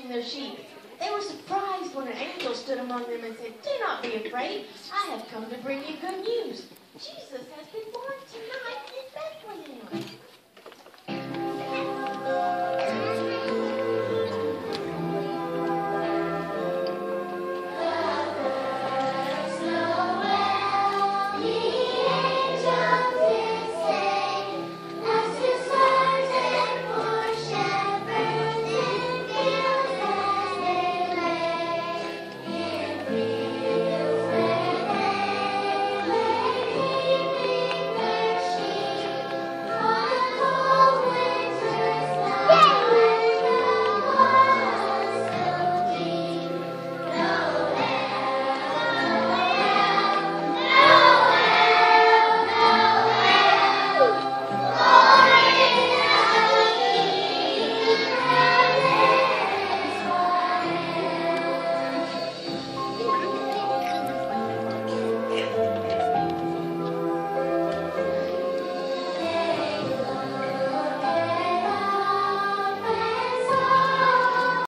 watching their sheep. They were surprised when an angel stood among them and said, "Do not be afraid. I have come to bring you good news. Jesus has been born tonight in Bethlehem."